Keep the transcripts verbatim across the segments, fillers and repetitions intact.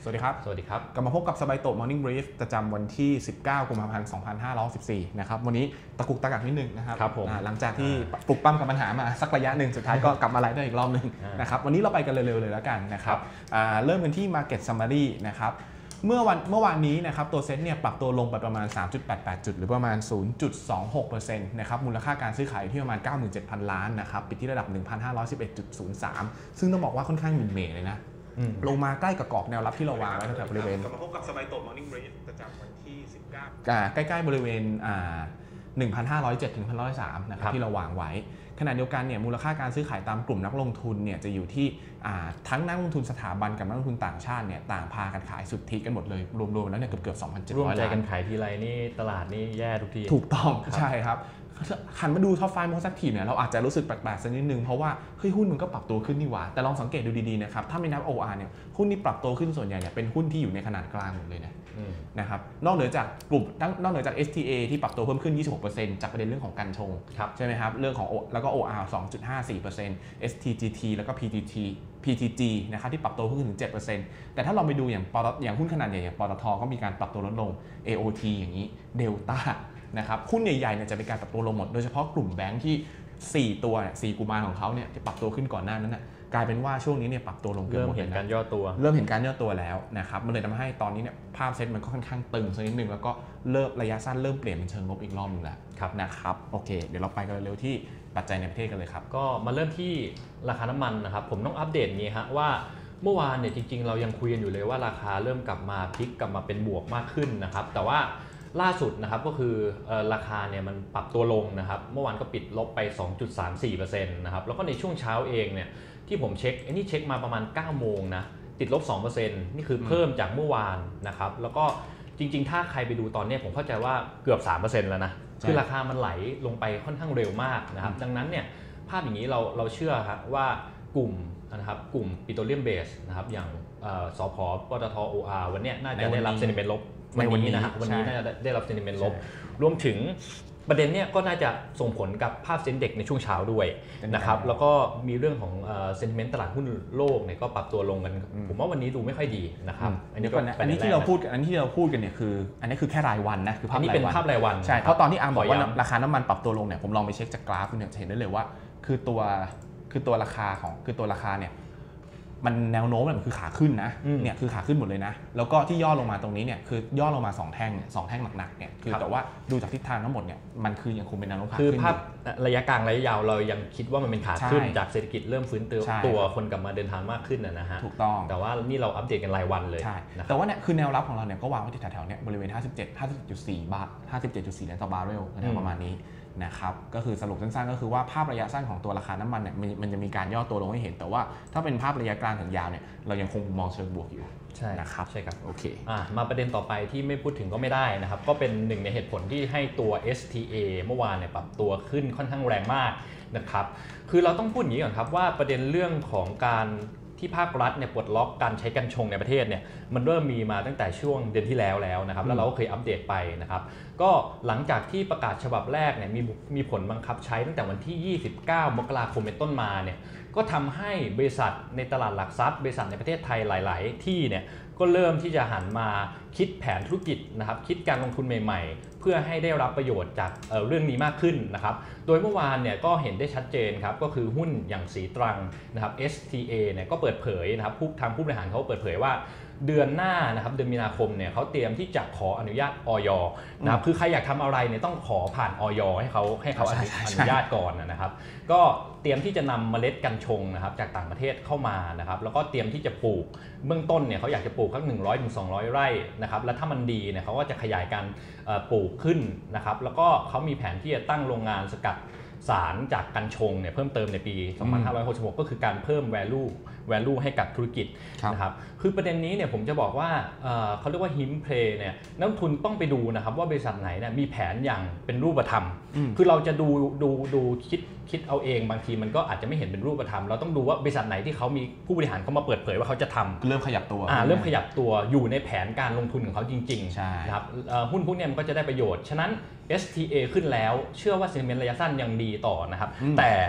สวัสดีครับสวัสดีครับกลับมาพบกับสบายโต Morning Brief ประจำวันที่สิบเก้ากุมภาพันธ์สองพันห้าร้อยสิบสี่นะครับวันนี้ตะกุกตะกักนิดนึงนะครับครับผมหลังจากที่ปลุกปั้มกับปัญหามาสักระยะหนึ่งสุดท้ายก็กลับมาไลฟ์ได้อีกรอบนึงนะครับวันนี้เราไปกันเร็วๆเลยแล้วกันนะครับเริ่มกันที่ Market Summary นะครับเมื่อวันเมื่อวานนี้นะครับตัวเซ็ตเนี่ยปรับตัวลงไปประมาณ สามจุดแปดแปด จุดหรือประมาณ ศูนย์จุดสองหกเปอร์เซ็นต์ นะครับมูลค่าการซื้อขายที่ประมาณ เก้าหมื่นเจ็ดพัน ล้านนะครับปิดที่ระดับ หนึ่งพันห้าร้อยสิบเอ็ดจุดศูนย์สาม ซึ่งต้องบอกว่าค่อนข้างหมิ่นเหม่เลยนะลงมาใกล้กับกรอบแนวรับที่เราวางไว้แถวบริเวณกลับมาพบกับสบายโต Morning Brief ประจำวันที่สิบเก้าใกล้ๆบริเวณ หนึ่งพันห้าร้อยเจ็ด ถึง หนึ่งพันห้าร้อยสาม นะครับที่เราวางไว้ขณะเดียวกันเนี่ยมูลค่าการซื้อขายตามกลุ่มนักลงทุนเนี่ยจะอยู่ที่ทั้งนักลงทุนสถาบันกับนักลงทุนต่างชาติเนี่ยต่างพากันขายสุทธิกันหมดเลยรวมๆแล้วเนี่ยเกือบๆ สองพันเจ็ดร้อย ล้านร่วมใจกันขายทีไรนี่ตลาดนี่แย่ทุกทีถูกต้องใช่ครับหันมาดูท็อปไฟว์โมซักทีเนี่ยเราอาจจะรู้สึกแปลกๆสักนิดนึงเพราะว่าเฮ้ยหุ้นมันก็ปรับตัวขึ้นนี่หว่าแต่ลองสังเกตดูดีๆนะครับถ้าไม่นับ โอ อาร์ เนี่ยหุ้นที่ปรับตัวขึ้นส่วนใหญ่เนี่ยเป็นหุ้นที่อยู่ในขนาดกลางหมดเลยนะนะครับนอกเหนือจากกลุ่มนอกเหนือจาก เอส ที เอ ที่ปรับตัวเพิ่มขึ้น ยี่สิบหกเปอร์เซ็นต์ จากประเด็นเรื่องของการชงใช่ไหมครับเรื่องของแล้วก็ โอ อาร์ สองจุดห้าสี่เปอร์เซ็นต์ เอส ที จี ที แล้วก็ พี ที ที พี ที จี นะครับที่ปรับตัวขึ้นถึง เจ็ดเปอร์เซ็นต์ แต่ถ้าเราไปดูอย่างปตทอย่างหุ้นขนาดใหญ่อย่างปตทก็มีการปรับตัวลดลง เอ โอ ที อย่างนี้ Deltaนะครับหุ้นใหญ่ๆเนี่ยจะเป็นการปรับตัวลงหมดโดยเฉพาะกลุ่มแบงค์ที่สี่ตัวเนี่ยสี่กุมารของเขาเนี่ยที่ปรับตัวขึ้นก่อนหน้านั้นนะกลายเป็นว่าช่วงนี้เนี่ยปรับตัวลงเกือบหมดเลยนะเริ่มเห็นการย่อตัวเริ่มเห็นการย่อตัวแล้วนะครับมันเลยทำให้ตอนนี้เนี่ยภาพเซ็ตมันก็ค่อนข้างตึงสักนิดนึงแล้วก็เริ่มระยะสั้นเริ่มเปลี่ยนเป็นเชิงลบอีกรอบนึงแล้วนะครับโอเคเดี๋ยวเราไปกันเร็วที่ปัจจัยในประเทศกันเลยครับก็มาเริ่มที่ราคาน้ำมันนะครับผมต้องอัปเดตนี้ฮะว่าเมื่อวานเนี่ยจริงๆเรายังคุยกันอยู่เลยว่าราคาเริ่มกลับมาพลิกกลับมาเป็นบวกมากขึ้นนะครับแต่ว่าล่าสุดนะครับก็คือราคาเนี่ยมันปรับตัวลงนะครับเมื่อวานก็ปิดลบไป สองจุดสามสี่เปอร์เซ็นต์ นะครับแล้วก็ในช่วงเช้าเองเนี่ยที่ผมเช็คไอ้นี่เช็คมาประมาณเก้าโมงนะติดลบ สองเปอร์เซ็นต์ นี่คือเพิ่มจากเมื่อวานนะครับแล้วก็จริงๆถ้าใครไปดูตอนนี้ผมเข้าใจว่าเกือบ สามเปอร์เซ็นต์ แล้วนะคือราคามันไหลลงไปค่อนข้างเร็วมากนะครับดังนั้นเนี่ยภาพอย่างนี้เราเราเชื่อครับว่ากลุ่มนะครับกลุ่มปิโตรเลียมเบสนะครับอย่างสผ.ปตท โอ อาร์ วันนี้น่าจะได้รับเซนิเมนต์ลบวันนี้นะฮะวันนี้น่าจะได้รับเซนิเมนต์ลบรวมถึงประเด็นเนี้ยก็น่าจะส่งผลกับภาพเซ็นเด็กในช่วงเช้าด้วยนะครับแล้วก็มีเรื่องของเซนติเมนต์ตลาดหุ้นโลกเนี่ยก็ปรับตัวลงกันผมว่าวันนี้ดูไม่ค่อยดีนะครับอันนี้ก็อันนี้ที่เราพูดอันนี้ที่เราพูดกันเนี่ยคืออันนี้คือแค่รายวันนะคือภาพรายวันเป็นภาพรายวันใช่เพราะตอนที่อาร์มบอกว่าราคาน้ำมันปรับตัวลงเนี่ยผมลองไปเช็คจากกราฟเนี่ยจะเห็นได้เลยว่าคือตัวคือตัวราคาของคือตัวราคาเนี่ยมันแนวโน้มมันคือขาขึ้นนะเนี่ยคือขาขึ้นหมดเลยนะแล้วก็ที่ย่อลงมาตรงนี้เนี่ยคือย่อลงมาสองแท่งสองแท่งหนักๆเนี่ยคือแต่ว่าดูจากทิศทางทั้งหมดเนี่ยมันคือยังคงเป็นแนวโน้มขาขึ้นคือภาพระยะกลางระยะยาวเรายังคิดว่ามันเป็นขาขึ้นจากเศรษฐกิจเริ่มฟื้นตัวคนกลับมาเดินทางมากขึ้นนะฮะถูกต้องแต่ว่านี่เราอัปเดตกันรายวันเลยแต่ว่าเนี่ยคือแนวรับของเราเนี่ยก็วางไว้ที่แถวๆเนี่ยบริเวณห้าสิบเจ็ด ห้าสิบเจ็ดจุดสี่ บาท ห้าสิบเจ็ดจุดสี่ เหรียญต่อบาร์เรลประมาณนี้นะครับก็คือสรุปสั้นๆก็คือว่าภาพระยะสั้นของตัวราคาน้ำมันเนี่ยมันจะมีการย่อตัวลงให้เห็นแต่ว่าถ้าเป็นภาพระยะกลางถึงยาวเนี่ยเรายังคงมองเชิงบวกอยู่ใช่นะครับใช่ครับโอเคอ่ะมาประเด็นต่อไปที่ไม่พูดถึงก็ไม่ได้นะครับก็เป็นหนึ่งในเหตุผลที่ให้ตัว เอส ที เอ เมื่อวานเนี่ยปรับตัวขึ้นค่อนข้างแรงมากนะครับคือเราต้องพูดอย่างนี้ก่อนครับว่าประเด็นเรื่องของการที่ภาครัฐเนี่ยปลดล็อกการใช้กัญชงในประเทศเนี่ยมันเริ่มมีมาตั้งแต่ช่วงเดือนที่แล้วแล้วนะครับแล้วเราก็เคยอัปเดตไปนะครับก็หลังจากที่ประกาศฉบับแรกเนี่ยมีมีผลบังคับใช้ตั้งแต่วันที่ยี่สิบเก้ามกราคมเป็นต้นมาเนี่ยก็ทำให้บริษัทในตลาดหลักทรัพย์บริษัทในประเทศไทยหลายๆที่เนี่ยก็เริ่มที่จะหันมาคิดแผนธุรกิจนะครับคิดการลงทุนใหม่ๆเพื่อให้ได้รับประโยชน์จาก เอ่อ เรื่องนี้มากขึ้นนะครับโดยเมื่อวานเนี่ยก็เห็นได้ชัดเจนครับก็คือหุ้นอย่างสีตรังนะครับ เอส ที เอ เนี่ยก็เปิดเผยนะครับผู้ทางผู้บริหารเขาเปิดเผยว่าเดือนหน้านะครับเดือนมีนาคมเนี่ยเขาเตรียมที่จะขออนุญาตอย.นะครับคือใครอยากทำอะไรเนี่ยต้องขอผ่านอย.ให้เขาให้เขาอนุญาตก่อนนะครับก็เตรียมที่จะนำเมล็ดกัญชงนะครับจากต่างประเทศเข้ามานะครับแล้วก็เตรียมที่จะปลูกเบื้องต้นเนี่ยเขาอยากจะปลูกสักหนึ่งร้อยถึงสองร้อยไร่นะครับแล้วถ้ามันดีเนี่ยเขาก็จะขยายการปลูกขึ้นนะครับแล้วก็เขามีแผนที่จะตั้งโรงงานสกัดสารจากกัญชงเนี่ยเพิ่มเติมในปีสองพันห้าร้อยหกสิบหกก็คือการเพิ่ม value value ให้กับธุรกิจนะครับคือประเด็นนี้เนี่ยผมจะบอกว่าเขาเรียกว่าฮิมเพลย์เนี่ยนักลงทุนต้องไปดูนะครับว่าบริษัทไหนเนี่ยมีแผนอย่างเป็นรูปธรรมคือเราจะดูดูดูคิดคิดเอาเองบางทีมันก็อาจจะไม่เห็นเป็นรูปธรรมเราต้องดูว่าบริษัทไหนที่เขามีผู้บริหารเขามาเปิดเผยว่าเขาจะทำเริ่มขยับตัวเริ่มขยับตัวอยู่ในแผนการลงทุนของเขาจริงๆนะครับหุ้นพวกนี้มันก็จะได้ประโยชน์ฉะนั้น เอส ที เอ ขึ้นแล้วเชื่อว่าเซนติเมนต์ระยะสั้นยังดีต่อนะครับแต่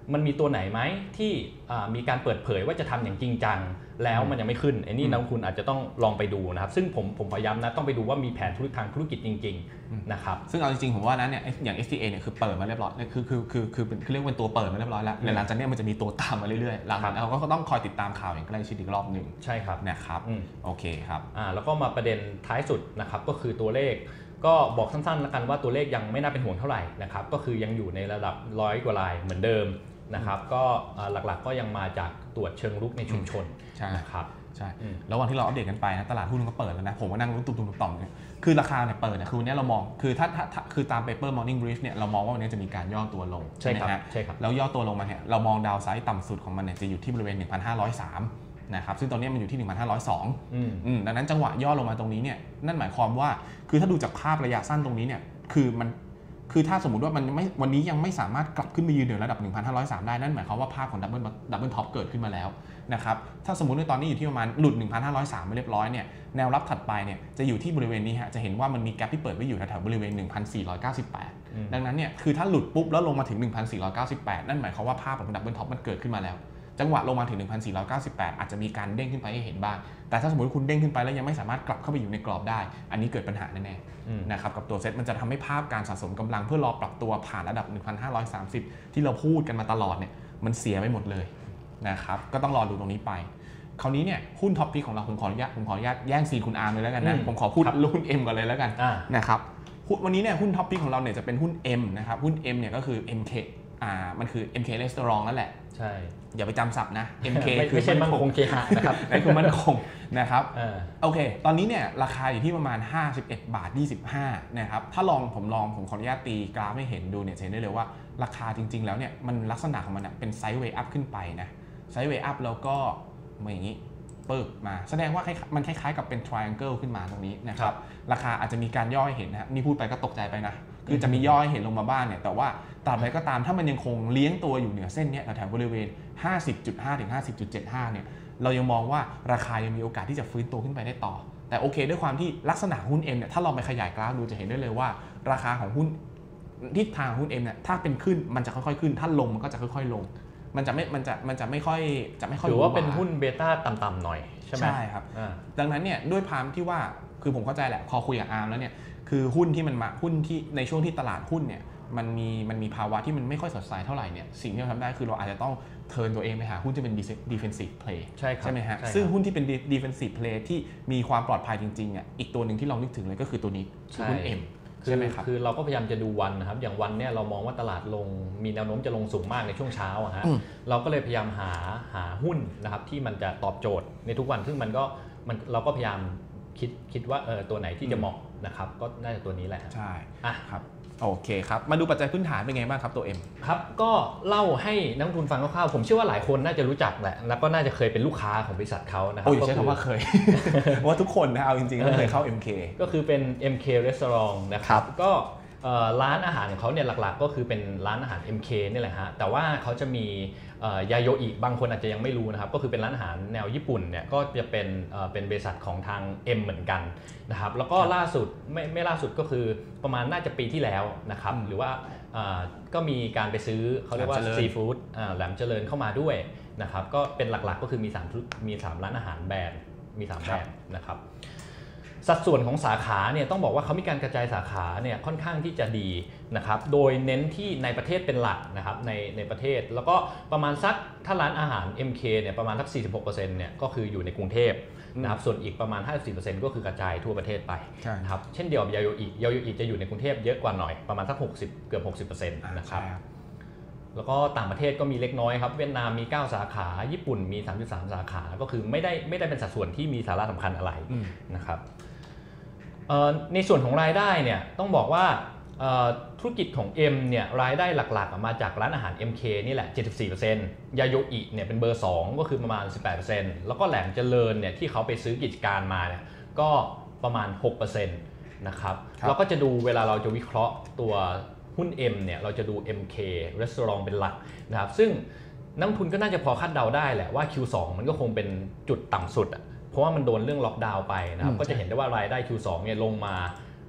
มันมีตัวไหนไหมที่มีการเปิดเผยว่าจะทำอย่างจริงจังแล้วมันยังไม่ขึ้นไอ้นี่นักลงทุนอาจจะต้องลองไปดูนะครับซึ่งผมผมขอย้ำนะต้องไปดูว่ามีแผนธุรกิจทางธุรกิจจริงๆนะครับซึ่งเอาจริงๆผมว่านั้นเนี่ยอย่าง เอส ที เอ เนี่ยคือเปิดมาเรียบร้อยคือคือคือคือคือเรียกเป็นตัวเปิดมาเรียบร้อยแล้วหลังจากนี้มันจะมีตัวตามมาเรื่อยๆหลังจากนั้นเราก็ต้องคอยติดตามข่าวอย่างใกล้ชิดอีกรอบหนึ่งใช่ครับนะครับโอเคครับอ่าแล้วก็มาประเด็นท้ายสุดนะครับก็คือตัวเลขก็บอกสั้นๆแล้วกันว่าตัวเลขยังไม่น่าเป็นห่วงเท่าไหร่นะครับก็คือยังอยู่ในระดับร้อยกว่ารายเหมือนเดิมนะครับก็หลักๆก็ยังมาจากตรวจเชิงรุกในชุมชนนะครับใช่แล้ววันที่เราอัปเดตกันไปนะตลาดหุ้นก็เปิดแล้วนะผมก็นั่งลุ้นตุ้มๆต่อมๆคือราคาเนี่ยเปิดเนี่ยคือวันนี้เรามองคือถ้าถ้าคือตาม paper morning brief เนี่ยเรามองว่าวันนี้จะมีการย่อตัวลงใช่ไหมฮะใช่ครับแล้วย่อตัวลงมาเนี่ยเรามองดาวไซด์ต่ำสุดของมันเนี่ยจะอยู่ที่บริเวณ หนึ่งพันห้าร้อยสาม นะครับซึ่งตอนนี้มันอยู่ที่ หนึ่งพันห้าร้อยสอง อืมอืมดังนั้นจังหวะย่อลงมาตรงนี้เนี่ยนั่นหมายความว่าคือถ้าดูจากภาพระยะสั้นตรงนี้เนี่ยคือมันคือถ้าสมมุติว่ามันไม่วันนี้ยังไม่สามารถกลับขึ้นไปยืนเหนือระดับ หนึ่งพันห้าร้อยสาม ได้นั่นหมายความว่าภาพของดับเบิลดับเบิลท็อปเกิดขึ้นมาแล้วนะครับถ้าสมมุติว่าตอนนี้อยู่ที่ประมาณหลุด หนึ่งพันห้าร้อยสาม ไปเรียบร้อยเนี่ยแนวรับถัดไปเนี่ยจะอยู่ที่บริเวณนี้ฮะจะเห็นว่ามันมีแกปที่เปิดไว้อยู่แถวๆบริเวณ หนึ่งพันสี่ร้อยเก้าสิบแปด ดังนั้นเนี่ยคือถ้าหลุดปุ๊บแล้วลงมาถึง หนึ่งพันสี่ร้อยเก้าสิบแปด นั่นหมายความว่าภาพของดับเบิลท็อปมันเกิดขึ้นมาแล้วจังหวะลงมาถึง หนึ่งพันสี่ร้อยเก้าสิบแปด อาจจะมีการเด้งขึ้นไปให้เห็นบ้างแต่ถ้าสมมติคุณเด้งขึ้นไปแล้วยังไม่สามารถกลับเข้าไปอยู่ในกรอบได้อันนี้เกิดปัญหาแน่ๆนะครับกับตัวเซ็ตมันจะทำให้ภาพการสะสมกำลังเพื่อรอปรับตัวผ่านระดับ หนึ่งพันห้าร้อยสามสิบ ที่เราพูดกันมาตลอดเนี่ยมันเสียไปหมดเลยนะครับก็ต้องรอดูตรงนี้ไปคราวนี้เนี่ยหุ้นท็อปพิกของเราผมขออนุญาตผมขออนุญาตแย่งซีนคุณอาร์มเลยแล้วกันนะผมขอพูดหุ้น M ก่อนเลยแล้วกันนะครับวันนี้เนี่ยหุ้นท็อปพิกของเราเนี่ยจะเป็นหุ้น M นะครับหุ้น M เนี่ยก็คือ เอ็ม เค อ่ามันคือ เอ็ม เค Restaurant นั่นแหละใช่อย่าไปจำศัพท์นะ เอ็ม เคคือไม่ใช่มั่นคงเคหะนะครับนั่นคือมั่นคงนะครับโอเคตอนนี้เนี่ยราคาอยู่ที่ประมาณห้าสิบเอ็ดบาทยี่สิบห้านะครับถ้าลองผมลองผมขออนุญาตตีกราฟให้เห็นดูเนี่ยเห็นได้เลยว่าราคาจริงๆแล้วเนี่ยมันลักษณะของมันเป็นไซด์เวย์อัพขึ้นไปนะไซด์เวย์อัพแล้วก็มาอย่างนี้ปึ๊บมาแสดงว่ามันคล้ายๆกับเป็น triangle ขึ้นมาตรงนี้นะครับราคาอาจจะมีการย่อให้เห็นนะนี่พูดไปก็ตกใจไปนะคือจะมีย่อให้เห็นลงมาบ้างเนี่ยแต่ว่าตราบใดก็ตามถ้ามันยังคงเลี้ยงตัวอยู่เหนือเส้นนี้แถวบริเวณ ห้าสิบจุดห้า ถึง ห้าสิบจุดเจ็ดห้า เนี่ยเรายังมองว่าราคายังมีโอกาสที่จะฟื้นตัวขึ้นไปได้ต่อแต่โอเคด้วยความที่ลักษณะหุ้น M เนี่ยถ้าเราไปขยายกราฟดูจะเห็นได้เลยว่าราคาของหุ้นทิศทางหุ้น M เนี่ยถ้าเป็นขึ้นมันจะค่อยๆขึ้นถ้าลงมันก็จะค่อยๆลงมันจะไม่มันจะมันจะไม่ค่อยจะไม่ค่อยถือว่าเป็นหุ้นเบต้าต่ำๆหน่อยใช่ไหมใช่ครับดังนั้นเนี่ยด้วยพามที่ว่าคือผมเข้าใจแหละพอคุยกับอาร์มแล้วเนี่ยคือหุ้นที่มันมาหุ้นที่ในช่วงที่ตลาดหุ้นเนี่ยมันมีมันมีภาวะที่มันไม่ค่อยสดใสเท่าไหร่เนี่ยสิ่งที่เราทำได้คือเราอาจจะต้องเทิร์นตัวเองไปหาหุ้นที่เป็น defensive play ใช่ครับใช่ไหมฮะซึ่งหุ้นที่เป็น defensive play ที่มีความปลอดภัยจริงๆอ่ะอีกตัวหนึ่งที่เรานึกถึงเลยก็คือตัวนี้คือหุ้น M ใช่ไหมครับคือเราก็พยายามจะดูวันนะครับอย่างวันเนี่ยเรามองว่าตลาดลงมีแนวโน้มจะลงสูงมากในช่วงเช้าอะฮะเราก็เลยพยายามหาหาหุ้นนะครับที่มันจะตอบโจทย์ในทุกวันซึ่งมันก็มันเราก็พยายามคิดคิดว่าเออตัวไหนที่จะเหมาะนะครับก็น่าจะตัวนี้แหละใช่อ่ะครับโอเคครับมาดูปัจจัยพื้นฐานเป็นไงบ้างครับตัว M ครับก็เล่าให้นักลงทุนฟังคร่าวๆผมเชื่อว่าหลายคนน่าจะรู้จักแหละแล้วก็น่าจะเคยเป็นลูกค้าของบริษัทเขานะครับโอ้ยใช้คำว่าเคยว่าทุกคนนะเอาจริงๆก็เคยเข้า เอ็ม เคก็คือเป็น เอ็ม เค Restaurant นะครับก็ร้านอาหารของเขาเนี่ยหลักๆก็คือเป็นร้านอาหาร เอ็ม เค นี่แหละฮะแต่ว่าเขาจะมียาโยอิบางคนอาจจะยังไม่รู้นะครับก็คือเป็นร้านอาหารแนวญี่ปุ่นเนี่ยก็จะเป็นเป็นบริษัทของทาง M เหมือนกันนะครับแล้วก็ล่าสุดไม่ไม่ล่าสุดก็คือประมาณน่าจะปีที่แล้วนะครับหรือว่าก็มีการไปซื้อเขาเรียกว่าซีฟู้ดแหลมเจริญเข้ามาด้วยนะครับก็เป็นหลักๆก็คือมีสามมีสามร้านอาหารแบรนด์มีสามแบรนด์นะครับสัดส่วนของสาขาเนี่ยต้องบอกว่าเขามีการกระจายสาขาเนี่ยค่อนข้างที่จะดีนะครับโดยเน้นที่ในประเทศเป็นหลักนะครับในในประเทศแล้วก็ประมาณสักถ้าร้านอาหาร เอ็ม เค เนี่ยประมาณสัก สี่สิบหกเปอร์เซ็นต์ เนี่ยก็คืออยู่ในกรุงเทพนะครับส่วนอีกประมาณ ห้าสิบสี่เปอร์เซ็นต์ ก็คือกระจายทั่วประเทศไปนะครับเช่นเดียวกับยาโยอิยาโยอิจะอยู่ในกรุงเทพเยอะกว่าหน่อยประมาณสักหกสิบเกือบ หกสิบเปอร์เซ็นต์ นะครับแล้วก็ต่างประเทศก็มีเล็กน้อยครับเวียดนามมีเก้าสาขาญี่ปุ่นมีสามสิบสามสาขาก็คือไม่ได้ไม่ได้เป็นสัดส่วนที่มีสาระสำคัญอะไรนะครับในส่วนของรายได้เนี่ยต้องบอกว่าธุรกิจของ M เนี่ยรายได้หลักๆมาจากร้านอาหาร เอ็ม เค นี่แหละ เจ็ดสิบสี่เปอร์เซ็นต์ ยาโยอิเนี่ยเป็นเบอร์สองก็คือประมาณ สิบแปดเปอร์เซ็นต์ แล้วก็แหลมเจริญเนี่ยที่เขาไปซื้อกิจการมาเนี่ยก็ประมาณ หกเปอร์เซ็นต์ นะครับเราก็จะดูเวลาเราจะวิเคราะห์ตัวหุ้น M เนี่ยเราจะดู เอ็ม เค Restaurant เป็นหลักนะครับซึ่งนักลงทุนก็น่าจะพอคาดเดาได้แหละว่า คิว สอง มันก็คงเป็นจุดต่ำสุดอ่ะเพราะว่ามันโดนเรื่องล็อกดาวน์ไปนะครับก็จะเห็นได้ว่ารายได้ คิว สอง เนี่ยลงมา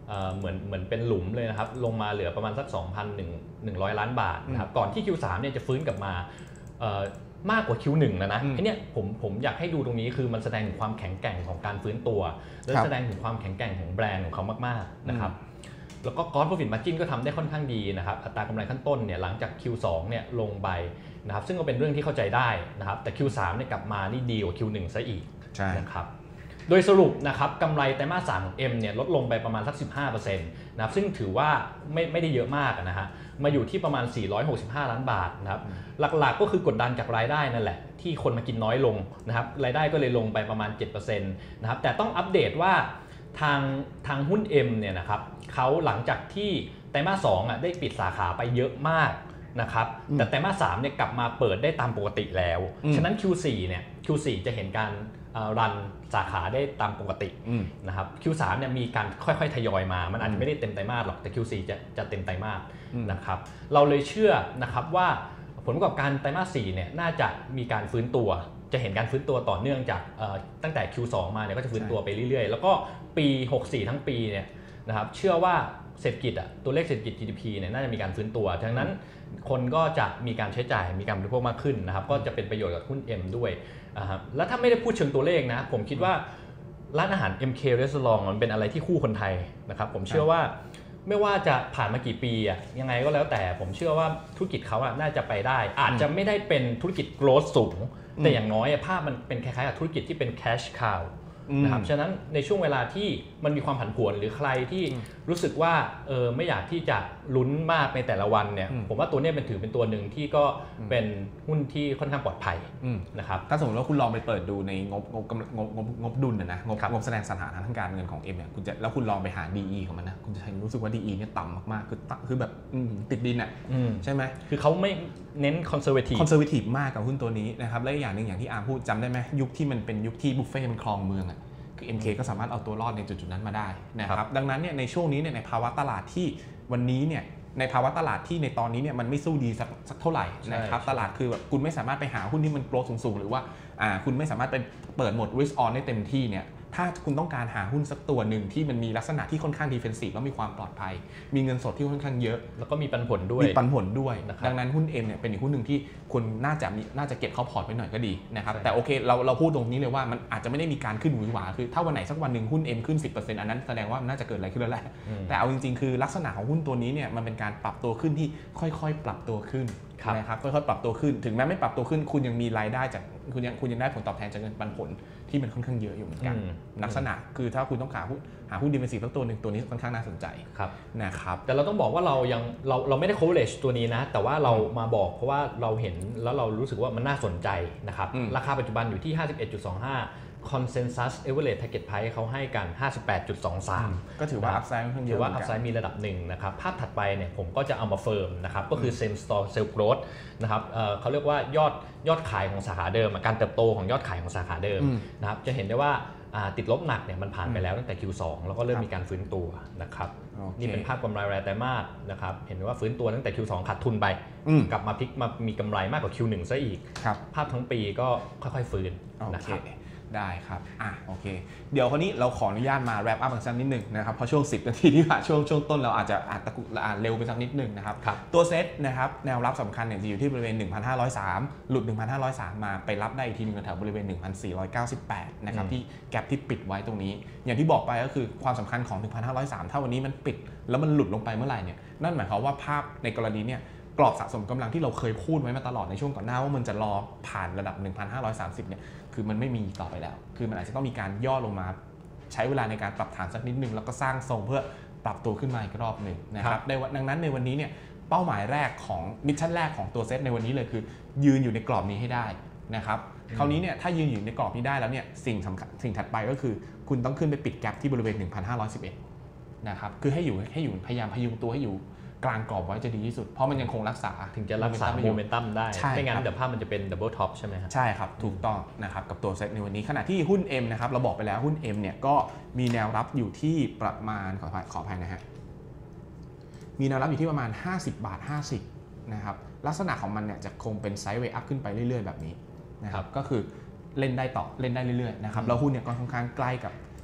เหมือนเหมือนเป็นหลุมเลยนะครับลงมาเหลือประมาณสัก สองพันหนึ่งร้อย ล้านบาทนะครับก่อนที่ คิว สาม เนี่ยจะฟื้นกลับมามากกว่า คิว หนึ่ง แล้วนะไอ้เนี่ยผมผมอยากให้ดูตรงนี้คือมันแสดงถึงความแข็งแกร่งของการฟื้นตัวและแสดงถึงความแข็งแกร่งของแบรนด์ของเขามากๆนะครับแล้วก็ Gross Profit Margin ก็ทำได้ค่อนข้างดีนะครับอัตรากำไรขั้นต้นเนี่ยหลังจาก คิว สอง เนี่ยลงไปนะครับซึ่งก็เป็นเรื่องที่เข้าใจได้นะครับแต่ คิว สาม เนี่ยกลับมานี่ดีกว่า คิว หนึ่ง ซะอีกนะครับโดยสรุปนะครับกำไรไตรมาสสามของ M เนี่ยลดลงไปประมาณสัก สิบห้าเปอร์เซ็นต์ นะครับซึ่งถือว่าไม่ไม่ได้เยอะมากนะฮะมาอยู่ที่ประมาณสี่ร้อยหกสิบห้าล้านบาทนะครับหลักๆก็คือกดดันจากรายได้นั่นแหละที่คนมากินน้อยลงนะครับรายได้ก็เลยลงไปประมาณ เจ็ดเปอร์เซ็นต์ นะครับแต่ต้องอัปเดตว่าทางทางหุ้น M เนี่ยนะครับเขาหลังจากที่ไตรมาสสองอ่ะได้ปิดสาขาไปเยอะมากนะครับแต่ไตรมาสสามเนี่ยกลับมาเปิดได้ตามปกติแล้วฉะนั้น คิว สี่ เนี่ย คิว สี่ จะเห็นการรันสาขาได้ตามปกตินะครับ คิว สาม เนี่ยมีการค่อยๆทยอยมามันอาจจะไม่ได้เต็มไตรมาสหรอกแต่ คิว สี่ จะจะเต็มไตรมาสนะครับเราเลยเชื่อนะครับว่าผลประกอบการไตรมาสสี่เนี่ยน่าจะมีการฟื้นตัวจะเห็นการฟื้นตัวต่อเนื่องจากตั้งแต่ คิว สอง มาเนี่ยก็จะฟื้นตัวไปเรื่อยๆแล้วก็ปีหกสิบสี่ทั้งปีเนี่ยนะครับเชื่อว่าเศรษฐกิจอ่ะตัวเลขเศรษฐกิจ จี ดี พี เนี่ยน่าจะมีการฟื้นตัวดังนั้นคนก็จะมีการใช้จ่ายมีการบริโภคมากขึ้นนะครับก็จะเป็นประโยชน์กับหุ้น M ด้วยนะครับแล้วถ้าไม่ได้พูดเชิงตัวเลขนะผมคิดว่าร้านอาหาร เอ็ม เค Restaurant มันเป็นอะไรที่คู่คนไทยนะครับผมเชื่อว่าไม่ว่าจะผ่านมากี่ปีอ่ะยังไงก็แล้วแต่ผมเชื่อว่าธุรกิจเขาอ่ะน่าจะไปได้อาจจะไม่ได้เป็นธุรกิจ growth สูงแต่อย่างน้อยภาพมันเป็นคล้ายๆกับธุรกิจที่เป็น cash cowนะครับฉะนั้นในช่วงเวลาที่มันมีความผันผวนหรือใครที่รู้สึกว่าเออไม่อยากที่จะลุ้นมากในแต่ละวันเนี่ยผมว่าตัวนี้เป็นถือเป็นตัวหนึ่งที่ก็เป็นหุ้นที่ค่อนข้างปลอดภัยนะครับถ้าสมมติว่าคุณลองไปเปิดดูในงบงบงบงบงบดุลนะงบงบแสดงสถานะทางการเงินของ M เนี่ยคุณจะแล้วคุณลองไปหา ดี อี ของมันนะคุณจะรู้สึกว่า ดี อี เนี่ยต่ำมากๆคือคือแบบติดดินอ่ะใช่ไหมคือเขาไม่เน้น conservative conservative มากกับหุ้นตัวนี้นะครับและอย่างหนึ่งอย่างที่อาร์มพูดจำได้ไหมยุคที่มันเป็นยุคที่บุฟเฟ่มันครองเมืองอ่ะคือ เอ็ม เค ก็สามารถเอาตัวรอดในจุดๆนั้นมาได้นะครับดังนั้นเนี่ยในช่วงนี้เนี่ยในภาวะตลาดที่วันนี้เนี่ยในภาวะตลาดที่ในตอนนี้เนี่ยมันไม่สู้ดีสักสักเท่าไหร่นะครับตลาดคือแบบคุณไม่สามารถไปหาหุ้นที่มันโกรธสูงๆหรือว่าอ่าคุณไม่สามารถไปเปิดโหมด risk on ได้เต็มที่เนี่ยถ้าคุณต้องการหาหุ้นสักตัวหนึ่งที่มันมีลักษณะที่ค่อนข้าง defensive แล้วมีความปลอดภัยมีเงินสดที่ค่อนข้างเยอะแล้วก็มีปันผลด้วยมีปันผลด้วยดังนั้นหุ้น M เนี่ยเป็นอีกหุ้นหนึ่งที่คุณน่าจะมีน่าจะเก็บเข้าพอร์ตไว้หน่อยก็ดีนะครับแต่โอเคเราเราพูดตรงนี้เลยว่ามันอาจจะไม่ได้มีการขึ้นหวือหวาคือถ้าวันไหนสักวันหนึ่งหุ้น M ขึ้น สิบเปอร์เซ็นต์ อันนั้นแสดงว่าน่าจะเกิดอะไรขึ้นแล้วแหละแต่เอาจริงๆคือลักษณะของหุ้นตัวนี้เนี่ยมันเป็นการปรับตัวขึ้นที่ค่อยๆปรับตัวขึ้นนะครับค่อยๆปรับตัวขึ้นถึงแม้ไม่ปรับตัวขึ้นคุณยังมีรายได้จากคุณยังคุณยังได้ผลตอบแทนจากเงินปันผลที่มันค่อนข้างเยอะอยู่เหมือนกันลักษณะคือถ้าคุณต้องหาหุ้นหาหุ้นดิเฟนซีฟตัวหนึ่งตัวนี้ค่อนข้างน่าสนใจนะครับแต่เราต้องบอกว่าเรายังเราเราไม่ได้ coverage ตัวนี้นะแต่ว่าเรามาบอกเพราะว่าเราเห็นแล้วเรารู้สึกว่ามันน่าสนใจนะครับราคาปัจจุบันอยู่ที่ ห้าสิบเอ็ดจุดสองห้าconsensus average target price เขาให้กัน ห้าสิบแปดจุดสองสามก็ถือว่า upside ค่อนข้างเยอะถือว่า upside มีระดับหนึ่งนะครับภาพถัดไปเนี่ยผมก็จะเอามาเฟิร์มนะครับก็คือ same store sales growth นะครับ เ, เขาเรียกว่ายอดยอดขายของสาขาเดิมการเติบโตของยอดขายของสาขาเดิมนะครับจะเห็นได้ว่าติดลบหนักเนี่ยมันผ่านไปแล้วตั้งแต่ คิว สอง แล้วก็เริ่มมีการฟื้นตัวนะครับนี่เป็นภาพกำไรรายไตรมาสนะครับเห็นว่าฟื้นตัวตั้งแต่ คิว สอง ขาดทุนไปกลับมาพลิกมามีกำไรมากกว่า คิว หนึ่ง ซะอีกภาพทั้งปีก็ค่อยๆฟื้นนะครับได้ครับอ่ะโอเคเดี๋ยวคราวนี้เราขออนุญาตมาแรปอัพกันสักนิดหนึ่งนะครับเพราะช่วงสิบนาทีที่ผ่านช่วงช่วงต้นเราอาจจะอาจตะกุอ่านเร็วไปสักนิดหนึ่งนะครับตัวเซตนะครับแนวรับสำคัญเนี่ยจะอยู่ที่บริเวณ หนึ่งพันห้าร้อยสาม หลุด หนึ่งพันห้าร้อยสาม มาไปรับได้อีกทีนึงแถวบริเวณ หนึ่งพันสี่ร้อยเก้าสิบแปด นะครับที่แกปที่ปิดไว้ตรงนี้อย่างที่บอกไปก็คือความสำคัญของ หนึ่งพันห้าร้อยสาม ถ้าวันนี้มันปิดแล้วมันหลุดลงไปเมื่อไหร่เนี่ยนั่นหมายความว่าภาพในกรณีเนี่ยกรอบสะสมกำลังที่เราเคยพูดไว้มาตลอดในช่วงก่อนหน้าว่ามันจะรอผ่านระดับ หนึ่งพันห้าร้อยสามสิบ เนี่ยคือมันไม่มีต่อไปแล้วคือมันอาจจะต้องมีการย่อลงมาใช้เวลาในการปรับฐานสักนิดนึงแล้วก็สร้างทรงเพื่อปรับตัวขึ้นมาอีกรอบหนึ่งนะครับดังนั้นในวันนี้เนี่ยเป้าหมายแรกของมิชชั่นแรกของตัวเซตในวันนี้เลยคือยืนอยู่ในกรอบนี้ให้ได้นะครับคราวนี้เนี่ยถ้ายืนอยู่ในกรอบนี้ได้แล้วเนี่ยสิ่งสำคัญสิ่งถัดไปก็คือคุณต้องขึ้นไปปิดแกปที่บริเวณ หนึ่งพันห้าร้อยสิบเอ็ด นะครับคือให้อยู่ให้อยู่พยายามพยุงตัวให้อยู่กลางกรอบไว้จะดีที่สุดเพราะมันยังคงรักษาถึงจะรักษาโมเมนตัมได้ไม่งั้นเดี๋ยวภาพมันจะเป็นดับเบิลท็อปใช่ไหมครับใช่ครับถูกต้องนะครับกับตัวเซตในวันนี้ขณะที่หุ้น M นะครับเราบอกไปแล้วหุ้น M เนี่ยก็มีแนวรับอยู่ที่ประมาณขอขออภัยนะฮะมีแนวรับอยู่ที่ประมาณห้าสิบบาทห้าสิบนะครับลักษณะของมันเนี่ยจะคงเป็นไซด์เวย์อัพขึ้นไปเรื่อยๆแบบนี้นะครับก็คือเล่นได้ต่อเล่นได้เรื่อยๆนะครับแล้วหุ้นเนี่ยก็ค่อนข้างใกล้กับ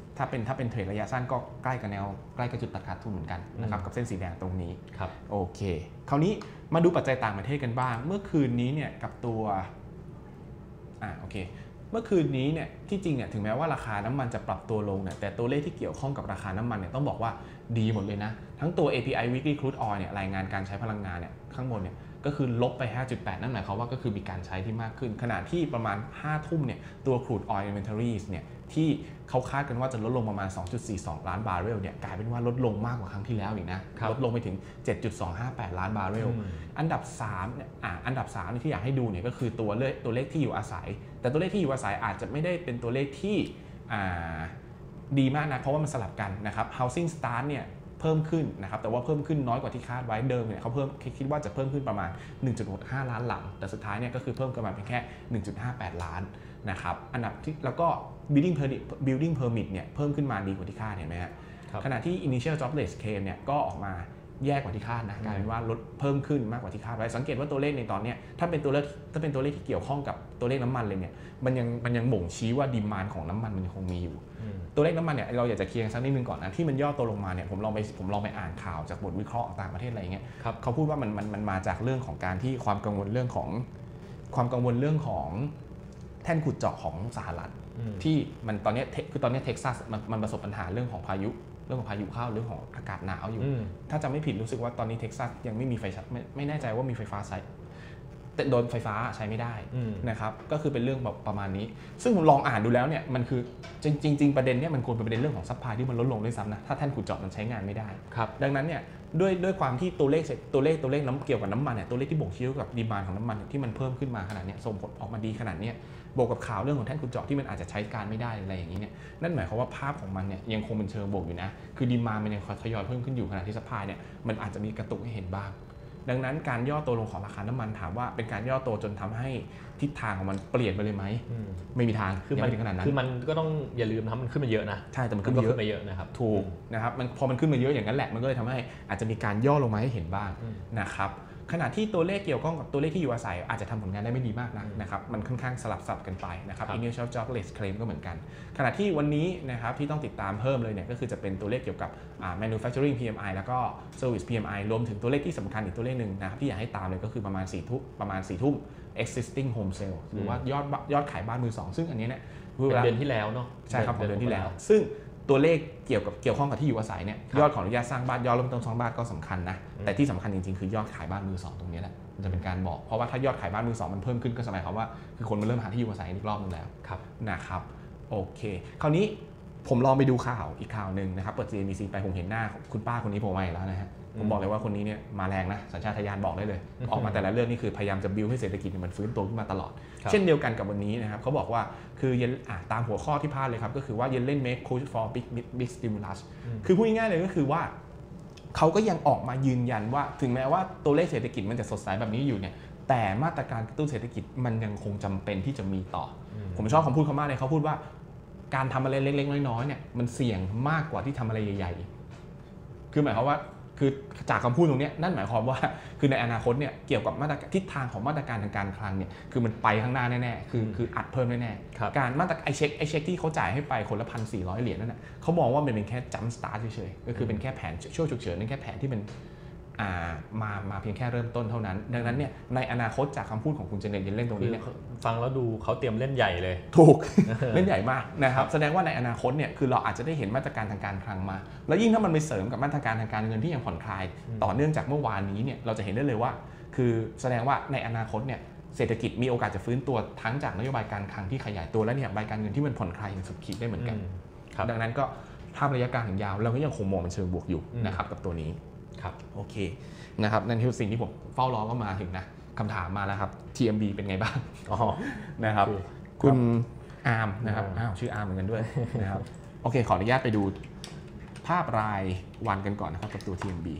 ถ้าเป็นถ้าเป็นเทรดระยะสั้นก็ใกล้กับแนวใกล้กับจุดตัดขาดทุนเหมือนกันนะครับกับเส้นสีแดงตรงนี้ครับโอเคคราวนี้มาดูปัจจัยต่างประเทศกันบ้างเมื่อคืนนี้เนี่ยกับตัวอ่าโอเคเมื่อคืนนี้เนี่ยที่จริงเนี่ยถึงแม้ว่าราคาน้ำมันจะปรับตัวลงเนี่ยแต่ตัวเลขที่เกี่ยวข้องกับราคาน้ำมันเนี่ยต้องบอกว่าดีหมดเลยนะทั้งตัว เอ พี ไอ Weekly Crude Oil เนี่ยรายงานการใช้พลังงานเนี่ยข้างบนเนี่ยก็คือลบไป ห้าจุดแปด นั่นหมายความว่าก็คือมีการใช้ที่มากขึ้นขณะที่ประมาณห้าทุ่มเนี่ยตัว Crude Oil Inventories เนี่ยที่เขาคาดกันว่าจะลดลงประมาณ สองจุดสี่สอง ล้านบาร์เรลเนี่ยกลายเป็นว่าลดลงมากกว่าครั้งที่แล้วอีกนะลดลงไปถึง เจ็ดจุดสองห้าแปด ล้านบาร์เรลอันดับสามเนี่ยอ่าอันดับสามที่อยากให้ดูเนี่ยก็คือตัวเลขตัวเลขที่อยู่อาศัยแต่ตัวเลขที่อยู่อาศัยอาจจะไม่ได้เป็นตัวเลขที่อ่าดีมากนะเพราะว่ามันสลับกันนะครับ housing start เนี่ยเพิ่มขึ้นนะครับแต่ว่าเพิ่มขึ้นน้อยกว่าที่คาดไว้เดิมเนี่ยเขาเพิ่มคิดว่าจะเพิ่มขึ้นประมาณ หนึ่งจุดหกห้า ล้านหลังแต่สุดท้ายเนี่ยก็คือเพิ่มขึ้นมาเพียงแค่ หนึ่งจุดห้าแปด ล้านนะครับอันดับที่แล้วก็ building permit building permit เนี่ยเพิ่มขึ้นมาดีกว่าที่คาดเห็นไหมฮะขณะที่ initial jobless claim เนี่ยก็ออกมาแย่กว่าที่คาดนะกลายเป็นว่าลดเพิ่มขึ้นมากกว่าที่คาดไว้สังเกตว่าตัวเลขในตอนนี้ถ้าเป็นตัวเลขถ้าเป็นตัวเลขที่เกี่ยวข้องกับตัวเลขน้ำมันเลยเนี่ยมันยังมันยังบ่งชี้ว่าดีมานด์ของน้ำมันมันยังคงมีอยู่ตัวเลขน้ำมันเนี่ยเราอยากจะเคลียร์สักนิดนึงก่อนนะที่มันย่อตัวลงมาเนี่ยผมลองไปผมลองไปอ่านข่าวจากบทวิเคราะห์ต่างประเทศอะไรอย่างเงี้ยเขาพูดว่ามันมันมันมาจากเรื่องของการที่ความกังวลเรื่องของความกังวลเรื่องของแท่นขุดเจาะของสหรัฐที่มันตอนนี้คือตอนนี้เท็กซัสมันมันประสบปัญหาเรื่องของพายุเรื่องของพายุเข้าเรื่องของอากาศหนาวอยู่ถ้าจำไม่ผิดรู้สึกว่าตอนนี้เท็กซัสยังไม่มีไฟไม่ไม่แน่ใจว่ามีไฟฟ้าใช้แต่โดนไฟฟ้าใช้ไม่ได้นะครับก็คือเป็นเรื่องแบบประมาณนี้ซึ่งผมลองอ่านดูแล้วเนี่ยมันคือจริงจริงประเด็นเนี่ยมันควรเป็นประเด็นเรื่องของซัพพลายที่มันลดลงด้วยซ้ำนะถ้าแท่นขุดเจาะมันใช้งานไม่ได้ดังนั้นเนี่ยด้วยด้วยความที่ตัวเลขตัวเลขตัวเลขน้ำเกี่ยวกับน้ำมันเนี่ยตัวเลขที่บ่งชี้กับดีมานด์ของน้ำมันที่มันเพิ่มขึ้นมาขนาดนี้ส่งผลออกมาดีขนาดนี้บวกกับข่าวเรื่องของแท่นขุดเจาะที่มันอาจจะใช้การไม่ได้อะไรอย่างนี้เนี่ยนั่นหมายความว่าภาพของมันเนี่ยยังคงเป็นเชิงบวกอยู่นะคือดีมานด์มันยังทยอยเพิ่มขึ้นอยู่ขณะที่ซัพพลายเนี่ยมันอาจจะมีกระตุกให้เห็นบ้างดังนั้นการย่อตัวลงของราคาน้ำมันถามว่าเป็นการย่อตัวจนทำให้ทิศทางของมันเปลี่ยนไปเลยไหมไม่มีทางคือมันขนาดนั้นคือมันก็ต้องอย่าลืมนะมันขึ้นมาเยอะนะใช่แต่มันขึ้นมาเยอะมาเยอะนะครับถูกนะครับมันพอมันขึ้นมาเยอะอย่างนั้นแหละมันก็เลยทำให้อาจจะมีการย่อลงมาให้เห็นบ้างนะครับขณะที่ตัวเลขเกี่ยวข้องกับตัวเลขที่อยู่อาศัยอาจจะทำผลงานได้ไม่ดีมากนะนะครับมันค่อนข้างสลับสับกันไปนะครับ initial jobless claim ก็เหมือนกันขณะที่วันนี้นะครับที่ต้องติดตามเพิ่มเลยเนี่ยก็คือจะเป็นตัวเลขเกี่ยวกับ manufacturing พี เอ็ม ไอ แล้วก็ service พี เอ็ม ไอ รวมถึงตัวเลขที่สำคัญอีกตัวเลขหนึ่งนะครับที่อยากให้ตามเลยก็คือประมาณสี่ทุ่มประมาณสี่ทุ่ม existing home sale หรือว่ายอดยอดขายบ้านมือสองซึ่งอันนี้เนี่ยเป็นเดือนที่แล้วเนาะใช่ครับของเดือนที่แล้วซึ่งตัวเลขเกี่ยวกับเกี่ยวข้องกับที่อยู่อาศัยเนี่ยยอดของอนุญาตสร้างบ้านยอดเริ่มต้นสร้างบ้านก็สำคัญนะแต่ที่สำคัญจริงๆคือยอดขายบ้านมือสองตรงนี้แหละมันจะเป็นการบอกเพราะว่าถ้ายอดขายบ้านมือสองมันเพิ่มขึ้นก็หมายความว่าคือคนมันเริ่มหาที่อยู่อาศัยอีกรอบนึงแล้วนะครับโอเคคราวนี้ผมลองไปดูข่าวอีกข่าวนึงนะครับเปิด ซี เอ็น บี ซี ไปผมเห็นหน้าคุณป้าคนนี้โผล่มาอีกแล้วนะฮะผมบอกเลยว่าคนนี้เนี่ยมาแรงนะสัญชาตญาณบอกได้เลยออกมาแต่ละเรื่องนี่คือพยายามจะบิวให้เศรษฐกิจมันฟื้นตัวขึ้นมาตลอดเช่นเดียวกันกับวันนี้นะครับเขาบอกว่าคือเยนตามหัวข้อที่พาดเลยครับก็คือว่าเยนเล่น make push for big big stimulus คือพูดง่ายๆเลยก็คือว่าเขาก็ยังออกมายืนยันว่าถึงแม้ว่าตัวเลขเศรษฐกิจมันจะสดใสแบบนี้อยู่เนี่ยแต่มาตรการกระตุ้นเศรษฐกิจมันยังคงจำเป็นที่จะมีต่อผมชอบคำพูดเขามากเลยเขาพูดว่าการทำอะไรเล็กๆน้อยๆเนี่ยมันเสี่ยงมากกว่าที่ทำอะไรใหญ่ๆคือหมายความว่าคือจากคำพูดตรงนี้นั่นหมายความว่าคือในอนาคตเนี่ยเกี่ยวกับมาตรทิศทางของมาตรการทางการคลังเนี่ยคือมันไปข้างหน้าแน่ๆคือคืออัดเพิ่มแน่ๆการมาตรไอเช็คไอเช็คที่เขาจ่ายให้ไปคนละพันสี่ร้อยเหรียญนั่นแหละเขามองว่ามันเป็นแค่จัมป์สตาร์ทเฉยๆก็คือเป็นแค่แผนช่วยฉุกเฉินเป็นแค่แผนที่เป็นมามาเพียงแค่เริ่มต้นเท่านั้นดังนั้นเนี่ยในอนาคตจากคำพูดของคุณเจเน็ตเยนเล่นตรงนี้เนี่ยฟังแล้วดูเขาเตรียมเล่นใหญ่เลยถูก เล่นใหญ่มากนะครับแสดงว่าในอนาคตเนี่ยคือเราอาจจะได้เห็นมาตรการทางการคลังมาแล้วยิ่งถ้ามันไปเสริมกับมาตรการทางการเงินที่ยังผ่อนคลายต่อเนื่องจากเมื่อวานนี้เนี่ยเราจะเห็นได้เลยว่าคือแสดงว่าในอนาคตเนี่ยเศรษฐกิจมีโอกาสจะฟื้นตัวทั้งจากนโยบายการคลังที่ขยายตัวและเนี่ยนโยบายการเงินที่มันผ่อนคลายอย่างสุดขีดได้เหมือนกันดังนั้นก็ภาพระยะกลางถึงยาวเราก็ยังคงมองเป็นเชิงบวกอยู่นะครับกับตัวนี้ครับโอเคนะครับนั่นคือสิ่งที่ผมเฝ้ารอก็มาถึงนะคำถามมาแล้วครับ ที เอ็ม บี เป็นไงบ้างอ๋อนะครับคุณอาร์มนะครับอ้าวชื่ออาร์มเหมือนกันด้วยนะครับโอเคขออนุญาตไปดูภาพรายวันกันก่อนนะครับกับตัว ที เอ็ม บี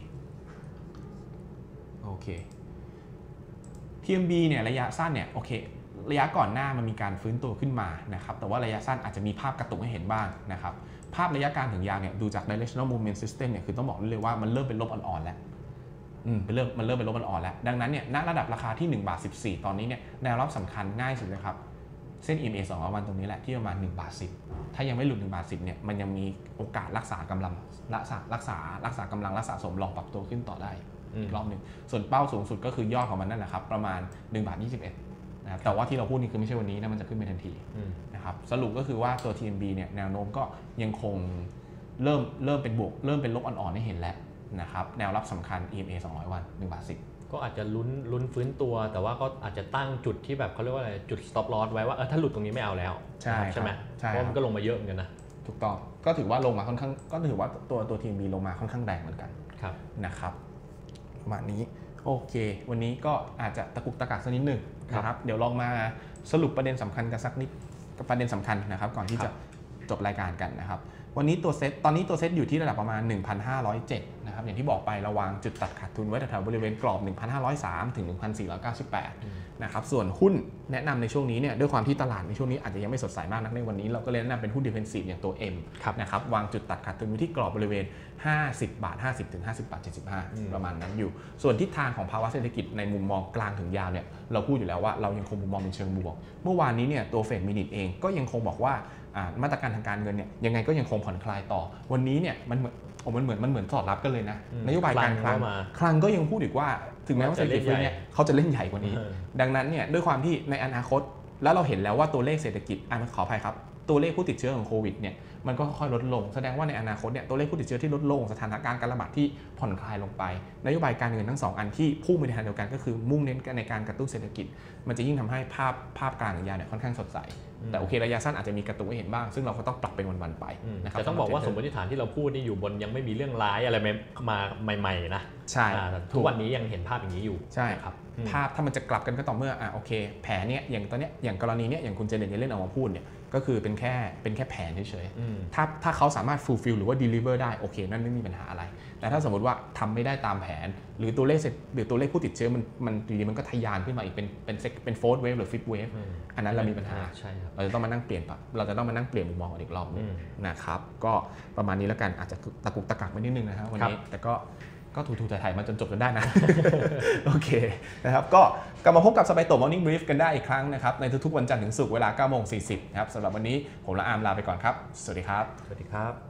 โอเค ที เอ็ม บี เนี่ยระยะสั้นเนี่ยโอเคระยะก่อนหน้ามันมีการฟื้นตัวขึ้นมานะครับแต่ว่าระยะสั้นอาจจะมีภาพกระตุกให้เห็นบ้างนะครับภาพระยะกลางถึงยาวเนี่ยดูจาก directional movement system เนี่ยคือต้องบอกเลยว่ามันเริ่มเป็นลบอ่อนๆแล้วอืมเป็นเริ่มมันเริ่มเป็นลบอ่อนๆแล้วดังนั้นเนี่ยณระดับราคาที่หนึ่งบาทสิบสี่ตอนนี้เนี่ยแนวรับสำคัญง่ายสุดเลยครับเส้น อี เอ็ม เอ สองร้อยวันตรงนี้แหละที่ประมาณหนึ่งบาทสิบถ้ายังไม่หลุดหนึ่งบาทสิบเนี่ยมันยังมีโอกาสรักษากำลังรักษารักษารักษากำลังรักษาสมรองปรับตัวขึ้นต่อได้อีกรอบนึงส่วนเป้าสูงสุดก็คือยอดของมันนั่นแหละครับประมาณหนึ่งบาทยี่สิบเอ็ดนะครับแต่ว่าที่เราพูดนี่คือไม่ใช่วันนี้นะมันจะขึ้นไปทันทีนะครับสรุปก็คือว่าตัว ที เอ็ม บี เนี่ยแนวโน้มก็ยังคงเริ่มเริ่มเป็นบวกเริ่มเป็นลบอ่อนๆให้เห็นแล้วนะครับแนวรับสำคัญ อี เอ็ม เอ สองร้อยวันหนึ่งบาทสิบก็อาจจะลุ้นลุ้นฟื้นตัวแต่ว่าก็อาจจะตั้งจุดที่แบบเขาเรียกว่าอะไรจุด stop loss ไว้ว่าเออถ้าหลุดตรงนี้ไม่เอาแล้วใช่ใช่ไหมเพราะมันก็ลงมาเยอะเหมือนกันนะถูกต้องก็ถือว่าลงมาค่อนข้างก็ถือว่าตัวตัว ที เอ็ม บี ลงมาค่อนข้างแรงเหมือนกันครับนะครับประมาณนี้โอเควันนี้ก็อาจจะตะกุกตะกักสักนิดหนึ่งนะครับเดี๋ยวลองมาสรุปประเด็นสำคัญกันสักนิดประเด็นสำคัญนะครับก่อนที่จะจบรายการกันนะครับวันนี้ตัวเซตตอนนี้ตัวเซตอยู่ที่ระดับประมาณ หนึ่งพันห้าร้อยเจ็ด นะครับอย่างที่บอกไประวางจุดตัดขาดทุนไว้แถวๆบริเวณกรอบ หนึ่งพันห้าร้อยสาม ถึง หนึ่งพันสี่ร้อยเก้าสิบแปด นะครับส่วนหุ้นแนะนำในช่วงนี้เนี่ยด้วยความที่ตลาดในช่วงนี้อาจจะยังไม่สดใสมากนักในวันนี้เราก็เลยแนะนำเป็นหุ้น Defensive อย่างตัว M นะครับวางจุดตัดขาดทุนอยู่ที่กรอบบริเวณห้าสิบบาทห้าสิบถึงห้าสิบบาทเจ็ดสิบห้าประมาณนั้นอยู่ส่วนทิศทางของภาวะเศรษฐกิจในมุมมองกลางถึงยาวเนี่ยเราพูดอยู่แล้วว่าเรายังคงมุมมองเป็นเชิงบวกเมื่อวานนี้เนี่ยตัวเฟดมินิทเองก็ยังคงบอกว่ามาตรการทางการเงินเนี่ยยังไงก็ยังคงผ่อนคลายต่อวันนี้เนี่ยมันเหมือนโอ้มันเหมือนมันเหมือนสอดรับกันเลยนะนโยบายการคลังคลังก็ยังพูดอีกว่าถึงแม้ว่าเศรษฐกิจเนี่ยเขาจะเล่นใหญ่กว่านี้ดังนั้นเนี่ยด้วยความที่ในอนาคตแล้วเราเห็นแล้วว่าตัวเลขเศรษฐกิจอ่ะขออภัยครับตัวเลขผู้ติดเชื้อของโควิดเนี่ยมันก็ค่อยๆลดลงแสดงว่าในอนาคตเนี่ยตัวเลขผู้ติดเชื้อที่ลดลงสถานการณ์การระบาดที่ผ่อนคลายลงไปนโยบายการเงินทั้งสองอันที่พุ่งไปในทางเดียวกันก็คือมุ่งเน้นในการกระตุ้นเศรษฐกิจมันจะยิ่งทำให้ภาพภาพกลางยาวเนี่ยค่อนข้างสดใสแต่โอเคระยะสั้นอาจจะมีกระตุ้นให้เห็นบ้างซึ่งเราก็ต้องปรับเป็นวันๆไปนะครับแต่ต้องบอกว่าสมมติฐานที่เราพูดนี่อยู่บนยังไม่มีเรื่องร้ายอะไรมาใหม่ๆนะใช่ทุกวันนี้ยังเห็นภาพอย่างนี้อยู่ใช่ครับภาพถ้ามันจะกลับกันก็ต่อเมื่ออ่ะโอเคแผนเนี้ยอย่างตอนเนี้ยอย่างกรณีเนี้ยอย่างคุณเจเน็ตเยเลนออกมาพูดเนี่ยก็คือเป็นแค่เป็นแค่แผนเฉยๆถ้าถ้าเขาสามารถ fulfill หรือว่า deliver ได้โอเคนั่นไม่มีปัญหาอะไรแต่ถ้าสมมติว่าทำไม่ได้ตามแผนหรือตัวเลขหรือตัวเลขผู้ติดเชื้อมันมันดีมันก็ทะยานขึ้นมาอีกเป็นเป็นเป็น fourth wave หรือ fifth wave อันนั้นเรามีปัญหาเราจะต้องมานั่งเปลี่ยนเราจะต้องมานั่งเปลี่ยนมุมมองอีกรอบนึงนะครับก็ประมาณนี้แล้วกันอาจจะตะกุกตะกักไปนิดนึงนะครับวันนี้แต่ก็ก็ถูๆถ่ายๆมาจนจบจนได้นะ โอเคนะครับก็กลับมาพบกับสไปโต Morning Brief กันได้อีกครั้งนะครับในทุกๆวันจันทร์ถึงศุกร์เวลา เก้าโมงสี่สิบ นะครับสำหรับวันนี้ผมและอาร์มลาไปก่อนครับสวัสดีครับสวัสดีครับ